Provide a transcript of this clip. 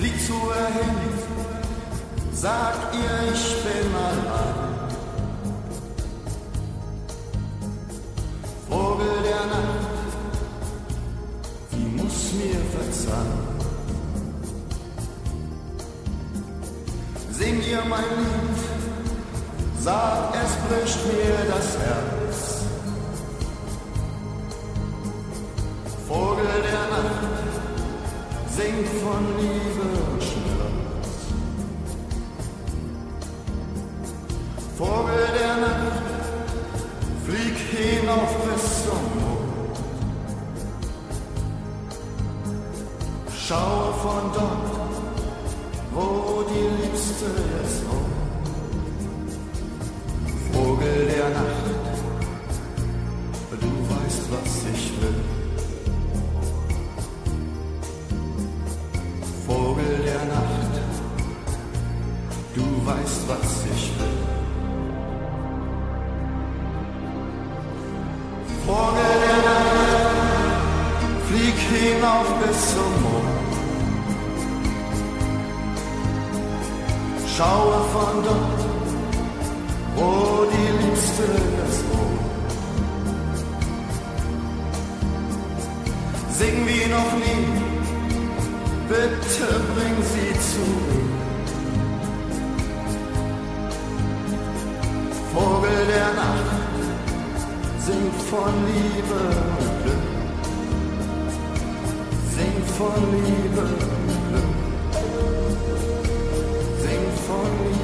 flieg zu ihr hin, sag ihr, ich bin allein. Vogel der Nacht, die muss mir verzeihen. Sing ihr mein Lied, sag, es bricht mir das Herz. Vogel der Nacht, sing von Liebe und Schmerz. Vogel der Nacht, flieg hinauf bis zum Mond. Schaue von dort, wo die Liebste jetzt wohnt. Vogel der Nacht, du weißt, was ich will. Vogel der Nacht, du weißt, was ich will. Vogel der Nacht, flieg hinauf bis zum Mond. Schaue von dort, wo die Liebste jetzt wohnt. Sing wie noch nie, bitte bring sie zu mir. Vogel der Nacht, sing von Liebe und Glück. Sing von Liebe und Glück. Sing von Liebe.